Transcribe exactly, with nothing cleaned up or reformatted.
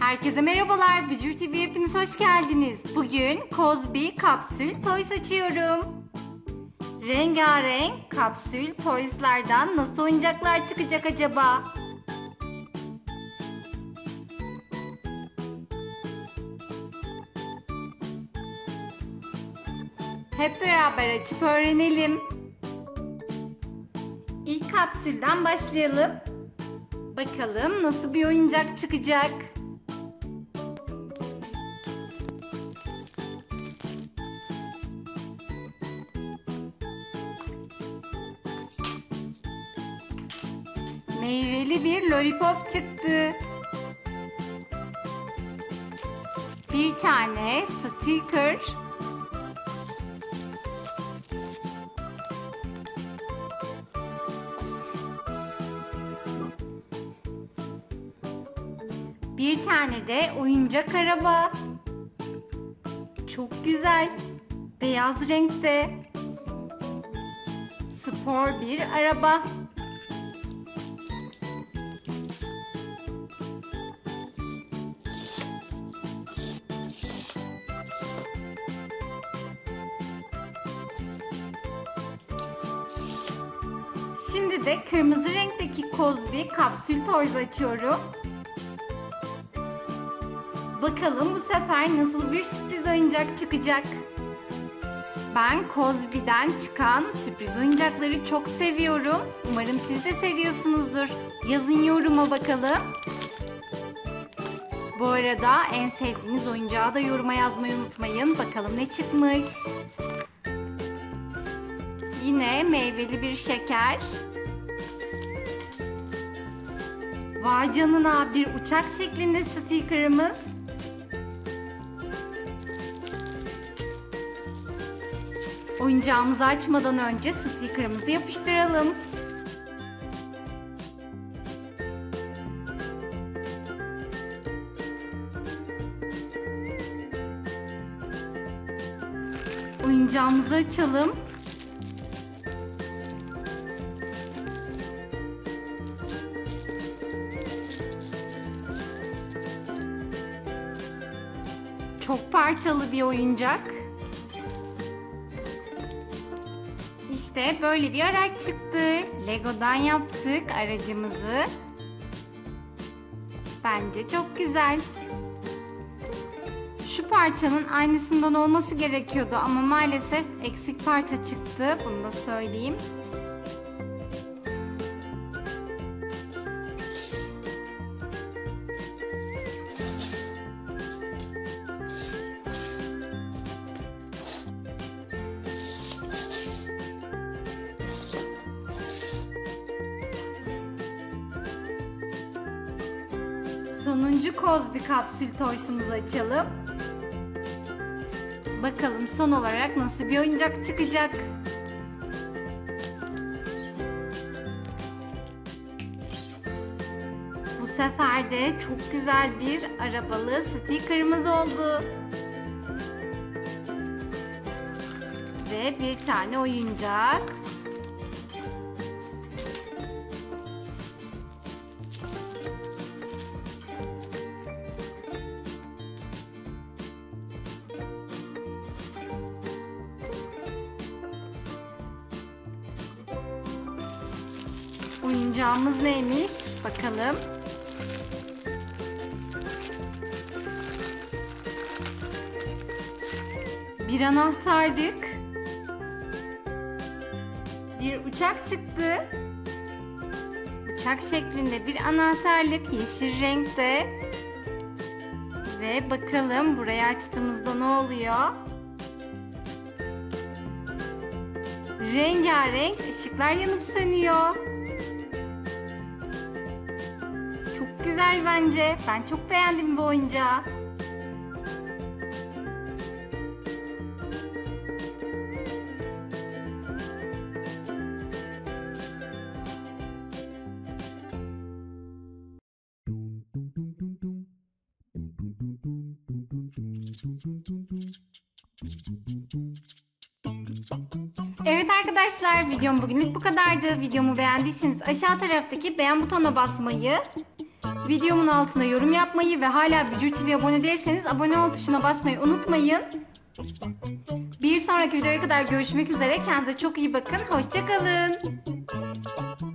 Herkese merhabalar, Bücür T V'ye hepiniz hoş geldiniz. Bugün Cosby kapsül toys açıyorum. Rengarenk kapsül toyslardan nasıl oyuncaklar çıkacak acaba? Hep beraber açıp öğrenelim. İlk kapsülden başlayalım. Bakalım nasıl bir oyuncak çıkacak? Meyveli bir lollipop çıktı. Bir tane sticker. Bir tane de oyuncak araba. Çok güzel. Beyaz renkte. Spor bir araba. Şimdi de kırmızı renkteki Cosby kapsül toys açıyorum. Bakalım bu sefer nasıl bir sürpriz oyuncak çıkacak. Ben Cosby'den çıkan sürpriz oyuncakları çok seviyorum. Umarım siz de seviyorsunuzdur. Yazın yoruma bakalım. Bu arada en sevdiğiniz oyuncağı da yoruma yazmayı unutmayın. Bakalım ne çıkmış. Yine meyveli bir şeker. Vay canına, bir uçak şeklinde sticker'ımız. Oyuncağımızı açmadan önce sticker'ımızı yapıştıralım. Oyuncağımızı açalım. Çok parçalı bir oyuncak. İşte böyle bir araç çıktı. Lego'dan yaptık aracımızı. Bence çok güzel. Şu parçanın aynısından olması gerekiyordu ama maalesef eksik parça çıktı. Bunu da söyleyeyim. Sonuncu Cosby kapsül toys'umuzu açalım. Bakalım son olarak nasıl bir oyuncak çıkacak. Bu sefer de çok güzel bir arabalı sticker'ımız oldu. Ve bir tane oyuncak. Oyuncağımız neymiş? Bakalım. Bir anahtarlık. Bir uçak çıktı. Uçak şeklinde bir anahtarlık, yeşil renkte. Ve bakalım burayı açtığımızda ne oluyor? Rengarenk ışıklar yanıp sönüyor. Çok güzel bence. Ben çok beğendim bu oyuncağı. Evet arkadaşlar, videom bugünlük bu kadardı. Videomu beğendiyseniz aşağı taraftaki beğen butonuna basmayı, Videomun altına yorum yapmayı ve hala Bücür T V'ye abone değilseniz abone ol tuşuna basmayı unutmayın. Bir sonraki videoya kadar görüşmek üzere. Kendinize çok iyi bakın. Hoşça kalın.